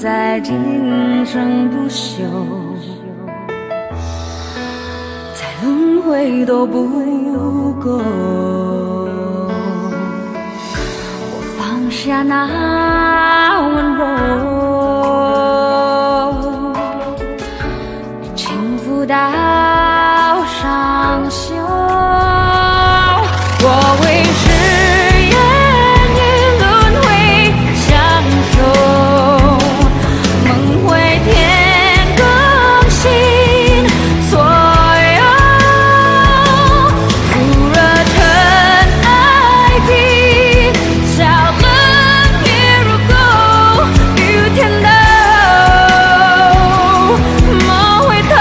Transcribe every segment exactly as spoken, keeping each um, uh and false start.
在今生不朽，再轮回都不够。我放下那温柔，轻抚到上袖。我为誓言与轮回相守，梦回天更新所有，酷热尘埃的小冷也如狗，与天斗莫回头。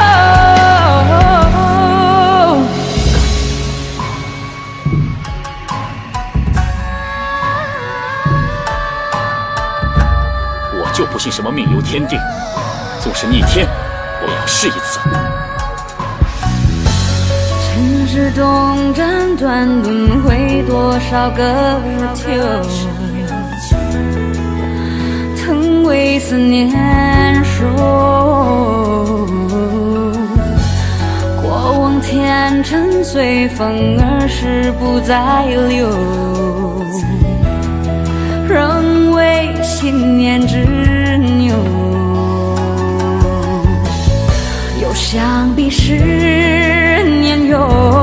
就不信什么命由天定，纵是逆天，我也要试一次。 尘世东辗转，轮回多少个秋，曾为思念守。过往前尘随风而逝，不再留。仍为信念执拗，又想彼十年有。